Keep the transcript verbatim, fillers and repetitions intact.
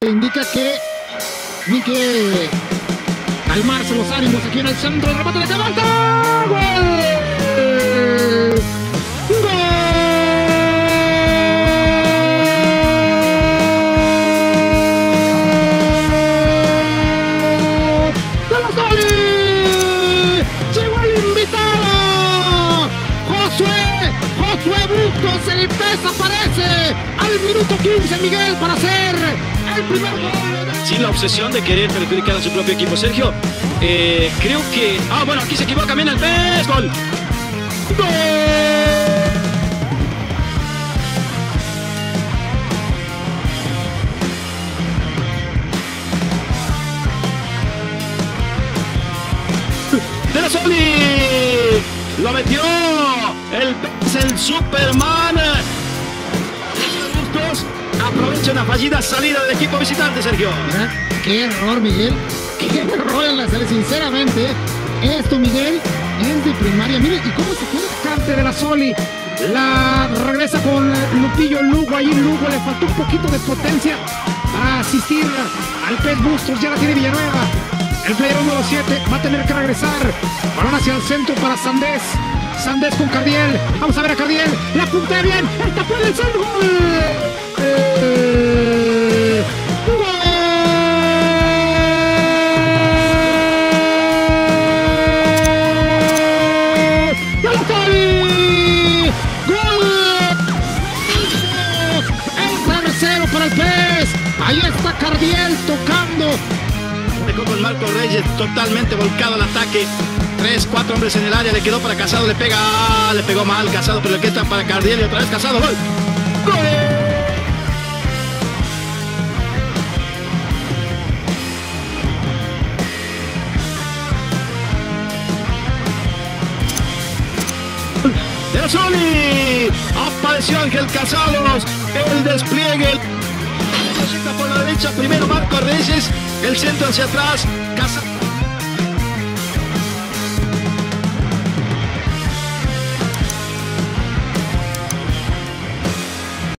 indica que ni que calmarse los ánimos aquí en el centro. El remate de Cabalta. ¡Gol! El pez aparece al minuto quince, Miguel, para hacer el primer gol. Sin la obsesión de querer perjudicar a su propio equipo. Sergio, eh, creo que... Ah, bueno, aquí se equivoca bien el pez. Gol. ¡Gol! De la Soli. Lo metió. El pez, el Superman. Aprovecha una fallida salida del equipo visitante, Sergio. Mira, qué error, Miguel. Qué error en la salida. Sinceramente, esto, Miguel, es de primaria. Mire, ¿y cómo se queda? Cante de la Soli. La regresa con Lupillo Lugo. Ahí Lugo le faltó un poquito de potencia para asistir al pez Bustos. Ya la tiene Villanueva. El player número siete va a tener que regresar. Balón hacia el centro para Sandés. Sandés con Cardiel. Vamos a ver a Cardiel. La puntea bien. El tapón del centro. ¡Gol! Eh, ¡Gol! ¡De la Soli! ¡Gol! El tercero para el pez. Ahí está Cardiel tocando. Dejó con Marco Reyes totalmente volcado al ataque. Tres, cuatro hombres en el área, le quedó para Casado, le pega, ah, le pegó mal Casado, pero le queda para Cardiel y otra vez Casado, gol. ¡Gol! De la Soli, apareció Ángel Casados, el despliegue, por la derecha, primero Marco Reyes, el centro hacia atrás, Casado.